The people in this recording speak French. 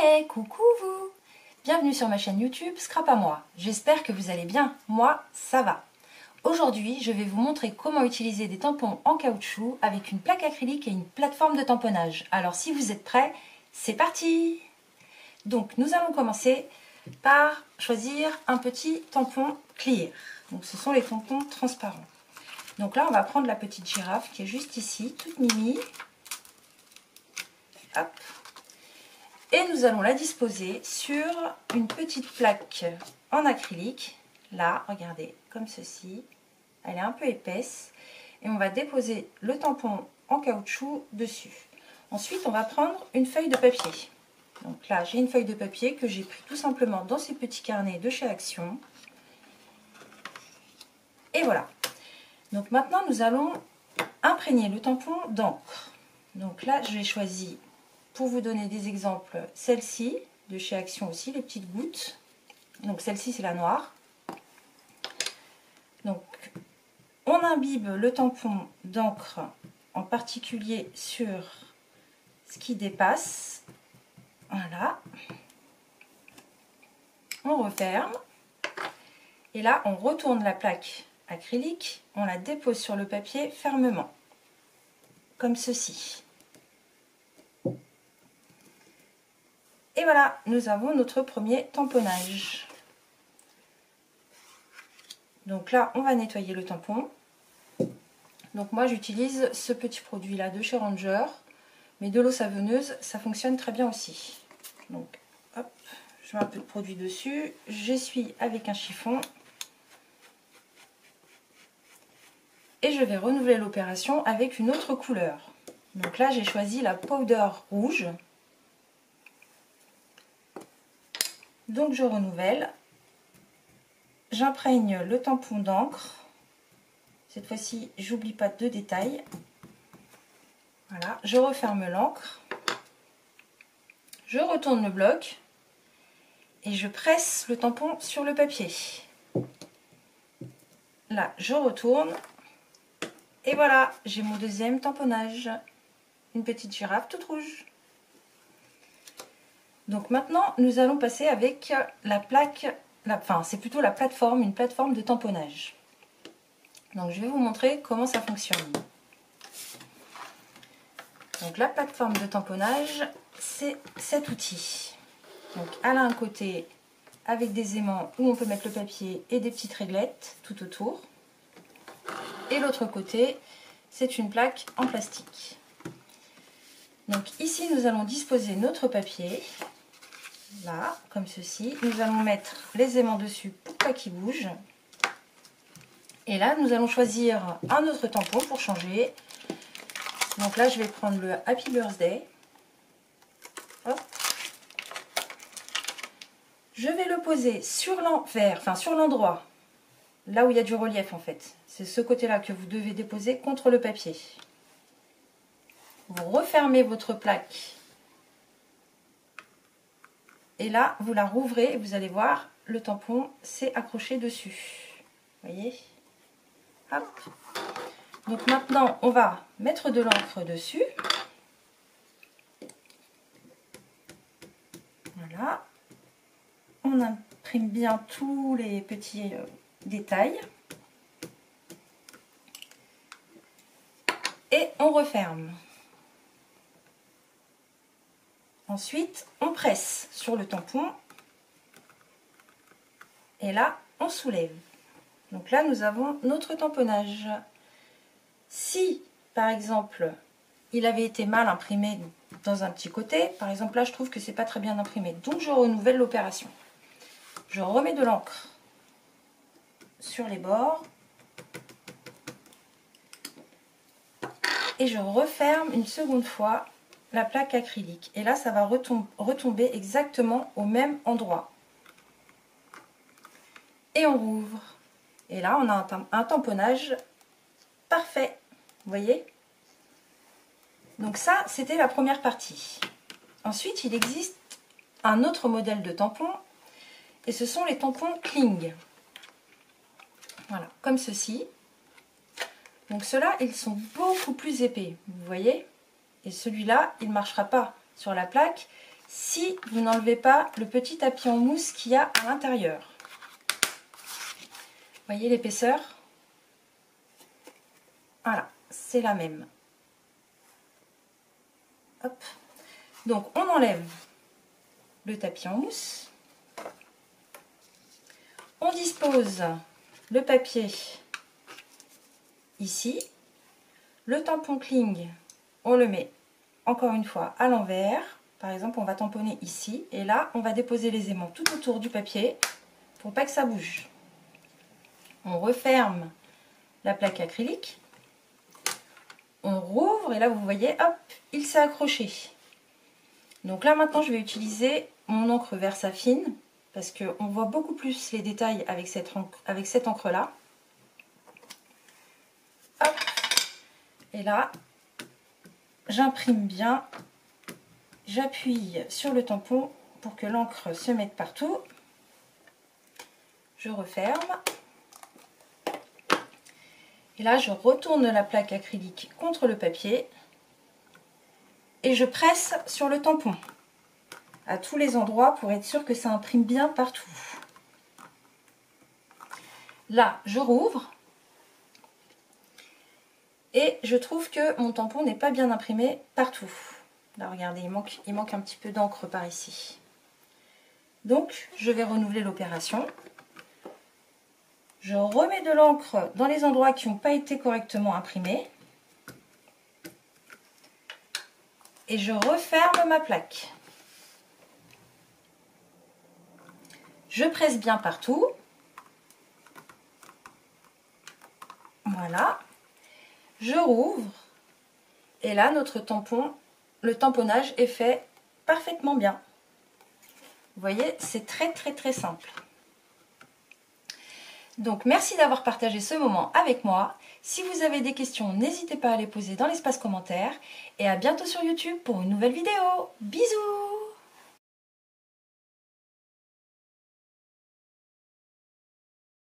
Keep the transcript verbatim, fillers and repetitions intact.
Hey, coucou vous! Bienvenue sur ma chaîne YouTube Scrap à moi. J'espère que vous allez bien. Moi, ça va. Aujourd'hui, je vais vous montrer comment utiliser des tampons en caoutchouc avec une plaque acrylique et une plateforme de tamponnage. Alors si vous êtes prêts, c'est parti! Donc nous allons commencer par choisir un petit tampon clear. Donc ce sont les tampons transparents. Donc là, on va prendre la petite girafe qui est juste ici, toute mimi. Hop. Et nous allons la disposer sur une petite plaque en acrylique. Là, regardez, comme ceci. Elle est un peu épaisse. Et on va déposer le tampon en caoutchouc dessus. Ensuite, on va prendre une feuille de papier. Donc là, j'ai une feuille de papier que j'ai pris tout simplement dans ces petits carnets de chez Action. Et voilà. Donc maintenant, nous allons imprégner le tampon d'encre. Donc là, j'ai choisi, pour vous donner des exemples, celle-ci, de chez Action aussi, les petites gouttes. Donc celle-ci, c'est la noire. Donc, on imbibe le tampon d'encre, en particulier sur ce qui dépasse. Voilà. On referme. Et là, on retourne la plaque acrylique, on la dépose sur le papier fermement, comme ceci. Et voilà, nous avons notre premier tamponnage. Donc là, on va nettoyer le tampon. Donc moi, j'utilise ce petit produit-là de chez Ranger, mais de l'eau savonneuse, ça fonctionne très bien aussi. Donc, hop, je mets un peu de produit dessus, j'essuie avec un chiffon. Et je vais renouveler l'opération avec une autre couleur. Donc là, j'ai choisi la powder rouge. Donc je renouvelle. J'imprègne le tampon d'encre. Cette fois-ci, j'oublie pas de détails. Voilà, je referme l'encre. Je retourne le bloc. Et je presse le tampon sur le papier. Là, je retourne. Et voilà, j'ai mon deuxième tamponnage. Une petite girafe toute rouge. Donc maintenant, nous allons passer avec la plaque, la, enfin c'est plutôt la plateforme, une plateforme de tamponnage. Donc je vais vous montrer comment ça fonctionne. Donc la plateforme de tamponnage, c'est cet outil. Donc elle a un côté avec des aimants où on peut mettre le papier et des petites réglettes tout autour. Et l'autre côté, c'est une plaque en plastique. Donc ici, nous allons disposer notre papier. Là, comme ceci. Nous allons mettre les aimants dessus pour pas qu'ils bougent. Et là, nous allons choisir un autre tampon pour changer. Donc là, je vais prendre le Happy Birthday. Hop. Je vais le poser sur l'envers, enfin sur l'endroit. Là où il y a du relief en fait. C'est ce côté-là que vous devez déposer contre le papier. Vous refermez votre plaque. Et là, vous la rouvrez et vous allez voir, le tampon s'est accroché dessus. Vous voyez? Hop. Donc maintenant, on va mettre de l'encre dessus. Voilà. On imprime bien tous les petits euh, détails. Et on referme. Ensuite, on presse sur le tampon. Et là, on soulève. Donc là, nous avons notre tamponnage. Si, par exemple, il avait été mal imprimé dans un petit côté, par exemple là, je trouve que c'est pas très bien imprimé. Donc, je renouvelle l'opération. Je remets de l'encre sur les bords. Et je referme une seconde fois la plaque acrylique. Et là, ça va retom- retomber exactement au même endroit. Et on rouvre. Et là, on a un, tam- un tamponnage parfait. Vous voyez? Donc ça, c'était la première partie. Ensuite, il existe un autre modèle de tampon. Et ce sont les tampons Kling. Voilà, comme ceci. Donc ceux-là, ils sont beaucoup plus épais. Vous voyez? Et celui-là, il ne marchera pas sur la plaque si vous n'enlevez pas le petit tapis en mousse qu'il y a à l'intérieur. Voyez l'épaisseur? Voilà, c'est la même. Hop. Donc on enlève le tapis en mousse. On dispose le papier ici. Le tampon Kling, on le met encore une fois à l'envers. Par exemple, on va tamponner ici. Et là, on va déposer les aimants tout autour du papier pour pas que ça bouge. On referme la plaque acrylique. On rouvre et là, vous voyez, hop, il s'est accroché. Donc là, maintenant, je vais utiliser mon encre Versafine parce qu'on voit beaucoup plus les détails avec cette encre, avec cette encre-là. Hop. Et là, j'imprime bien. J'appuie sur le tampon pour que l'encre se mette partout. Je referme. Et là, je retourne la plaque acrylique contre le papier. Et je presse sur le tampon à tous les endroits pour être sûr que ça imprime bien partout. Là, je rouvre. Et je trouve que mon tampon n'est pas bien imprimé partout. Là, regardez, il manque, il manque un petit peu d'encre par ici. Donc, je vais renouveler l'opération. Je remets de l'encre dans les endroits qui n'ont pas été correctement imprimés. Et je referme ma plaque. Je presse bien partout. Voilà. Je rouvre. Et là, notre tampon, le tamponnage est fait parfaitement bien. Vous voyez, c'est très très très simple. Donc merci d'avoir partagé ce moment avec moi. Si vous avez des questions, n'hésitez pas à les poser dans l'espace commentaire. Et à bientôt sur YouTube pour une nouvelle vidéo. Bisous!